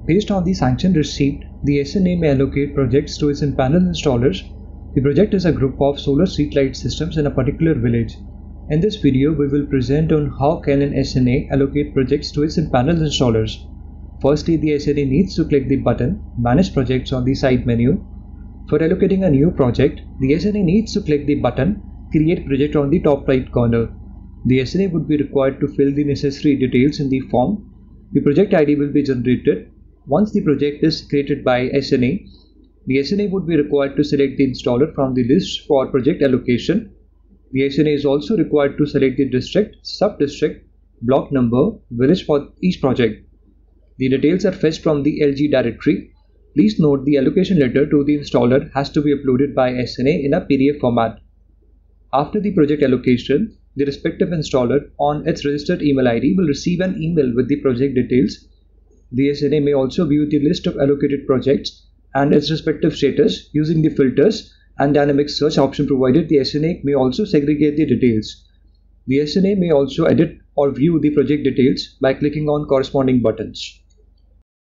Based on the sanction received, the SNA may allocate projects to its in-panel installers. The project is a group of solar streetlight systems in a particular village. In this video, we will present on how can an SNA allocate projects to its in-panel installers. Firstly, the SNA needs to click the button Manage Projects on the side menu. For allocating a new project, the SNA needs to click the button Create Project on the top right corner. The SNA would be required to fill the necessary details in the form. The project ID will be generated. Once the project is created by SNA, the SNA would be required to select the installer from the list for project allocation. The SNA is also required to select the district, sub-district, block number, village for each project. The details are fetched from the LG directory. Please note the allocation letter to the installer has to be uploaded by SNA in a PDF format. After the project allocation, the respective installer on its registered email ID will receive an email with the project details. The SNA may also view the list of allocated projects and its respective status using the filters and dynamic search option provided. The SNA may also segregate the details. The SNA may also edit or view the project details by clicking on corresponding buttons.